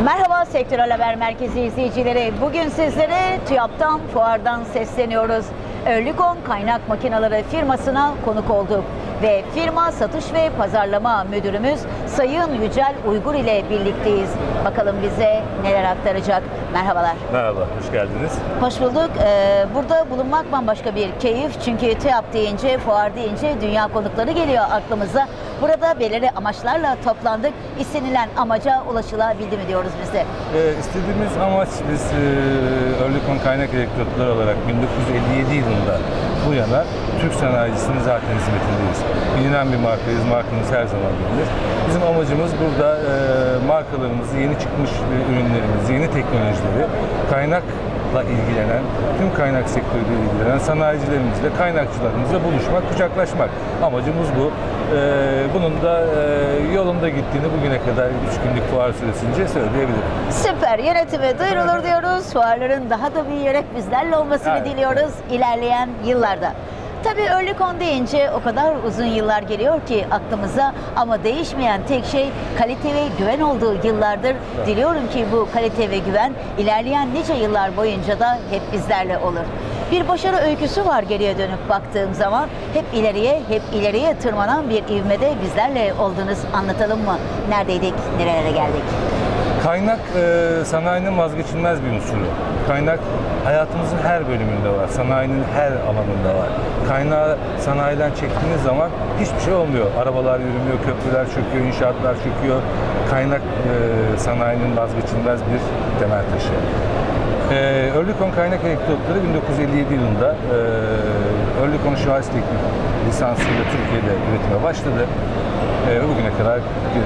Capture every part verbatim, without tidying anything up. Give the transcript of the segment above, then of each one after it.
Merhaba Sektörel Haber Merkezi izleyicileri. Bugün sizlere TÜYAP'tan, fuardan sesleniyoruz. Oerlikon Kaynak Makineleri firmasına konuk olduk. Ve firma satış ve pazarlama müdürümüz Sayın Yücel Uygur ile birlikteyiz. Bakalım bize neler aktaracak. Merhabalar. Merhaba, hoş geldiniz. Hoş bulduk. Ee, burada bulunmak bambaşka bir keyif. Çünkü TÜYAP deyince, fuar deyince dünya konukları geliyor aklımıza. Burada belirli amaçlarla toplandık. İstenilen amaca ulaşılabildi mi diyoruz biz de. Ee, istediğimiz amaç biz e, Oerlikon Kaynak Elektrotları olarak bin dokuz yüz elli yedi yılında bu yana Türk sanayicisinin zaten hizmetindeyiz. Bilinen bir markayız, markamız her zaman bilinir. Bizim amacımız burada e, markalarımızı, yeni çıkmış e, ürünlerimizi, yeni teknolojileri, kaynakla ilgilenen, tüm kaynak sektörüyle ilgilenen sanayicilerimizle, kaynakçılarımızla buluşmak, kucaklaşmak. Amacımız bu. E, bunun da e, yolunda gittiğini bugüne kadar üç günlük fuar süresince söyleyebilirim. Süper, yönetime duyurulur diyoruz. Fuarların daha da büyüyerek bizlerle olmasını Evet, diliyoruz evet. ilerleyen yıllarda. Tabii Oerlikon deyince o kadar uzun yıllar geliyor ki aklımıza, ama değişmeyen tek şey kalite ve güven olduğu yıllardır. Evet. Diliyorum ki bu kalite ve güven ilerleyen nice yıllar boyunca da hep bizlerle olur. Bir başarı öyküsü var geriye dönüp baktığım zaman. Hep ileriye, hep ileriye tırmanan bir ivmede bizlerle oldunuz. Anlatalım mı? Neredeydik, nerelere geldik? Kaynak e, sanayinin vazgeçilmez bir unsuru. Kaynak hayatımızın her bölümünde var, sanayinin her alanında var. Kaynağı sanayiden çektiğiniz zaman hiçbir şey olmuyor. Arabalar yürümüyor, köprüler çöküyor, inşaatlar çöküyor. Kaynak e, sanayinin vazgeçilmez bir temel taşı. E, Oerlikon Kaynak Elektrotları bin dokuz yüz elli yedi yılında e, Oerlikon Şahıs Teknik lisansıyla Türkiye'de üretime başladı. E, bugüne kadar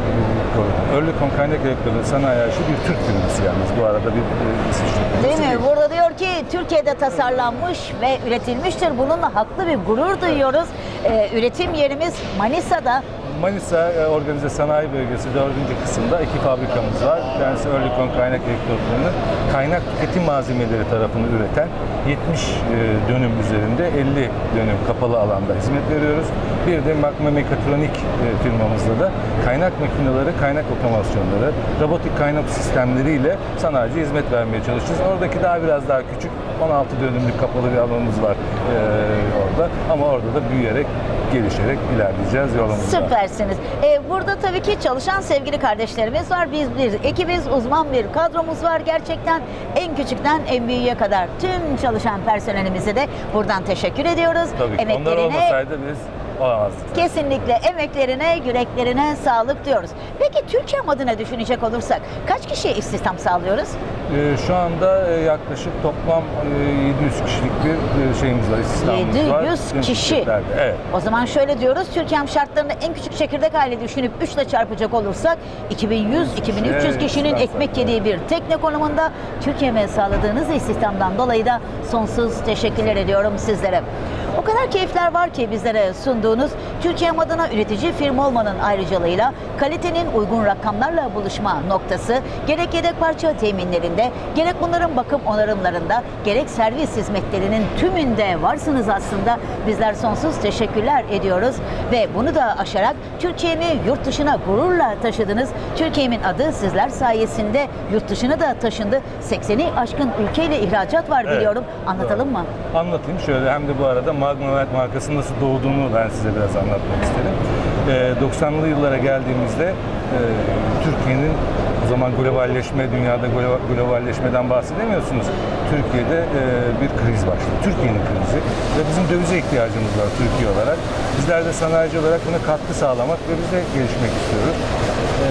Oerlikon Kaynak Elektrotları sanayi aşı bir Türk firması yalnız. Bu arada bir e, İsviçre firması Değil mi? değil. Burada diyor ki Türkiye'de tasarlanmış ve üretilmiştir. Bununla haklı bir gurur duyuyoruz. Ee, üretim yerimiz Manisa'da. Manisa e, Organize Sanayi Bölgesi dördüncü kısımda iki fabrikamız var. Bir tanesi Oerlikon Kaynak Elektrotları'nın kaynak tüketim malzemeleri tarafını üreten yetmiş e, dönüm üzerinde elli dönüm kapalı alanda hizmet veriyoruz. Bir de Magma Mekatronik e, firmamızda da kaynak makineleri, kaynak otomasyonları, robotik kaynak sistemleriyle sanayici hizmet vermeye çalışacağız. Oradaki daha biraz daha küçük on altı dönümlük kapalı bir alanımız var e, orada. Ama orada da büyüyerek, gelişerek ilerleyeceğiz yolumuzda. Süpersiniz. Ee, burada tabii ki çalışan sevgili kardeşlerimiz var. Biz bir ekibiz, uzman bir kadromuz var. Gerçekten en küçükten en büyüğe kadar tüm çalışan personelimize de buradan teşekkür ediyoruz. Tabii ki. Onlar olmasaydı biz olamazdık. Kesinlikle emeklerine, yüreklerine sağlık diyoruz. Peki Türkiye adına düşünecek olursak kaç kişiye istihdam sağlıyoruz? Ee, şu anda e, yaklaşık toplam e, yedi yüz kişilik bir e, şeyimiz var, istihdamımız var. yedi yüz Tüm kişi. şirketlerde. Evet. O zaman şöyle diyoruz, Türkiye şartlarını en küçük çekirdek aile düşünüp üç ile çarpacak olursak iki bin yüz iki bin üç yüz Evet, kişinin istihdam ekmek sağlıyor. yediği bir tekne konumunda Türkiye'me sağladığınız istihdamdan dolayı da sonsuz teşekkürler ediyorum sizlere. O kadar keyifler var ki bizlere sunduğunuz Türkiye adına üretici firma olmanın ayrıcalığıyla kalitenin uygun rakamlarla buluşma noktası, gerek yedek parça teminlerinde, gerek bunların bakım onarımlarında, gerek servis hizmetlerinin tümünde varsınız aslında. Bizler sonsuz teşekkürler ediyoruz ve bunu da aşarak Türkiye'mi yurt dışına gururla taşıdınız. Türkiye'min adı sizler sayesinde yurt dışına da taşındı. sekseni aşkın ülkeyle ihracat var Evet, biliyorum. Anlatalım doğru. mı? Anlatayım şöyle, hem de bu arada Magma markasının nasıl doğduğunu ben size biraz anlatmak isterim. Ee, doksanlı yıllara geldiğimizde e, Türkiye'nin o zaman globalleşme, dünyada globalleşmeden bahsedemiyorsunuz. Türkiye'de e, bir kriz başladı. Türkiye'nin krizi ve bizim dövize ihtiyacımız var Türkiye olarak. Bizler de sanayici olarak buna katkı sağlamak ve biz de gelişmek istiyoruz. Ee,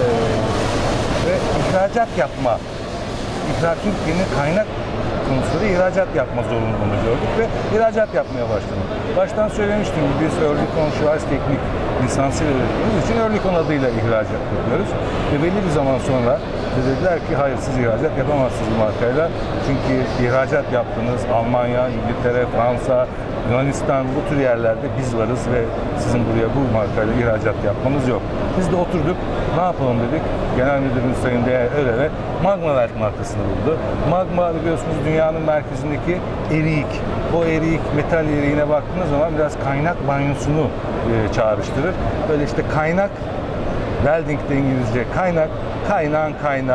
ve ihracat yapma, ihracat Türkiye'nin kaynak konusunda ihracat yapma zorunluluğunu gördük ve ihracat yapmaya başladık. Baştan söylemiştim, biz Oerlikon Şahıs Teknik lisansıyla ürettiğimiz için Oerlikon adıyla ihracat yapıyoruz. Ve belli bir zaman sonra dediler ki hayır, siz ihracat yapamazsınız bu markayla. Çünkü ihracat yaptığınız Almanya, İngiltere, Fransa, Yunanistan, bu tür yerlerde biz varız ve sizin buraya bu markayla ihracat yapmanız yok. Biz de oturduk, ne yapalım dedik. Genel Müdürümüz Sayın Değer Örev'e Magma markasını buldu. Magma biliyorsunuz dünyanın merkezindeki eriyik. O eriyik, metal eriğine baktığınız zaman biraz kaynak banyosunu e, çağrıştırır. Böyle işte kaynak, welding de İngilizce kaynak, kaynağın kaynağı,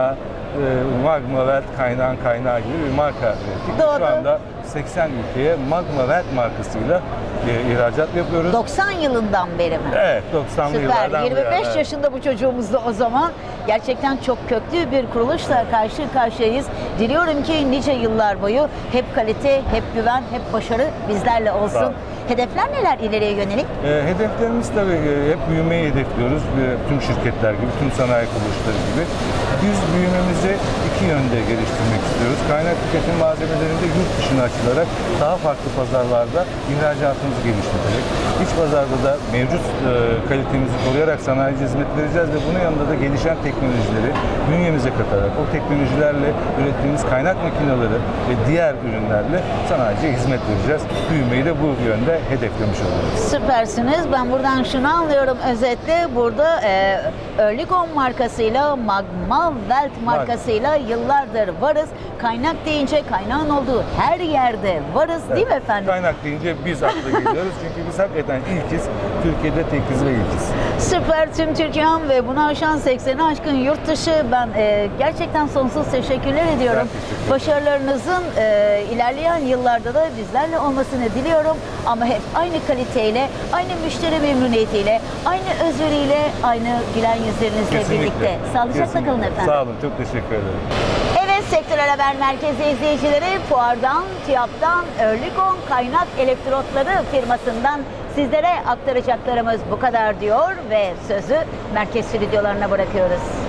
e, Magmavelt kaynağın kaynağı gibi bir marka ürettik. Doğru. Şu anda seksen ülkeye Magmavelt markasıyla e, ihracat yapıyoruz. doksan yılından beri mi? Evet, doksanlı yıllardan Süper. bu yirmi beş yana. yaşında bu çocuğumuz da o zaman. Gerçekten çok köklü bir kuruluşla karşı karşıyayız. Diliyorum ki nice yıllar boyu hep kalite, hep güven, hep başarı bizlerle Sağ olsun. ol. Hedefler neler ileriye yönelik? E, hedeflerimiz tabii e, hep büyümeyi hedefliyoruz. E, tüm şirketler gibi, tüm sanayi kuruluşları gibi. Biz büyümemizi iki yönde geliştirmek istiyoruz. Kaynak tüketim malzemelerinde yurt dışına açılarak daha farklı pazarlarda ihracatımızı geliştirerek, iç pazarda da mevcut e, kalitemizi koruyarak sanayici hizmet vereceğiz ve bunun yanında da gelişen teknolojileri bünyemize katarak, o teknolojilerle ürettiğimiz kaynak makineleri ve diğer ürünlerle sanayiciye hizmet vereceğiz. Büyümeyi de bu yönde hedeflemiş oluyoruz. Süpersiniz. Ben buradan şunu anlıyorum özetle. Burada e, Oerlikon markasıyla, Magmavelt markasıyla yıllardır varız. Kaynak deyince kaynağın olduğu her yerde varız, değil mi efendim? Kaynak deyince biz akla geliyoruz çünkü biz hakikaten ilkiz. Türkiye'de tekiz ve ilkiz. Süper, tüm Türkiye'm ve bunu aşan sekseni aşkın yurt dışı. Ben e, gerçekten sonsuz teşekkürler ediyorum. teşekkür ederim. Başarılarınızın e, ilerleyen yıllarda da bizlerle olmasını diliyorum. Ama hep aynı kaliteyle, aynı müşteri memnuniyetiyle, aynı özveriyle, aynı gülen yüzlerinizle Kesinlikle. birlikte. Sağlıcakla Kesinlikle. kalın efendim. Sağ olun, çok teşekkür ederim. Evet, Sektörel Haber Merkezi izleyicileri, Fuar'dan, TÜYAP'tan, Oerlikon Kaynak Elektrotları firmasından sizlere aktaracaklarımız bu kadar diyor ve sözü merkez stüdyolarına bırakıyoruz.